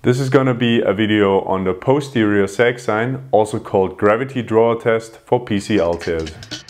This is going to be a video on the posterior sag sign, also called gravity drawer test for PCL tears.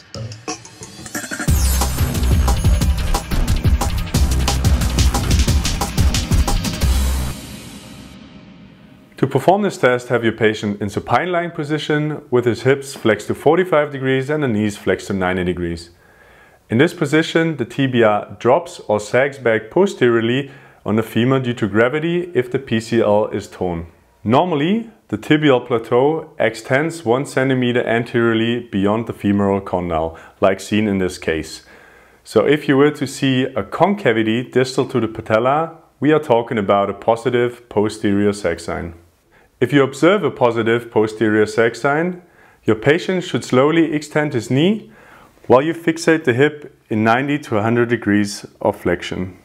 To perform this test, have your patient in supine lying position with his hips flexed to 45 degrees and the knees flexed to 90 degrees. In this position, the tibia drops or sags back posteriorly on the femur due to gravity if the PCL is torn. Normally, the tibial plateau extends 1 cm anteriorly beyond the femoral condyle, like seen in this case. So if you were to see a concavity distal to the patella, we are talking about a positive posterior sag sign. If you observe a positive posterior sag sign, your patient should slowly extend his knee while you fixate the hip in 90 to 100 degrees of flexion.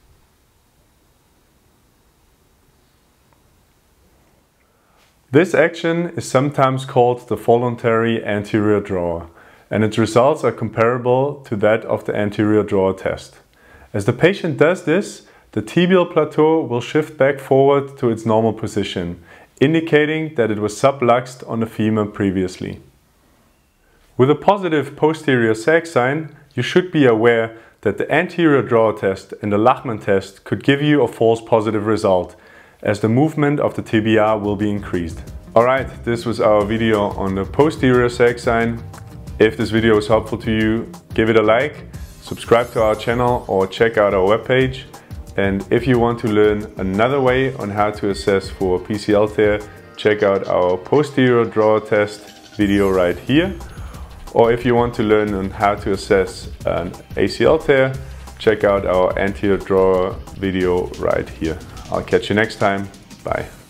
This action is sometimes called the voluntary anterior drawer, and its results are comparable to that of the anterior drawer test. As the patient does this, the tibial plateau will shift back forward to its normal position, indicating that it was subluxed on the femur previously. With a positive posterior sag sign, you should be aware that the anterior drawer test and the Lachman test could give you a false positive result, as the movement of the tibia will be increased. Alright, this was our video on the posterior sag sign. If this video was helpful to you, give it a like, subscribe to our channel or check out our webpage. And if you want to learn another way on how to assess for PCL tear, check out our posterior drawer test video right here. Or if you want to learn on how to assess an ACL tear, check out our anterior drawer video right here. I'll catch you next time. Bye.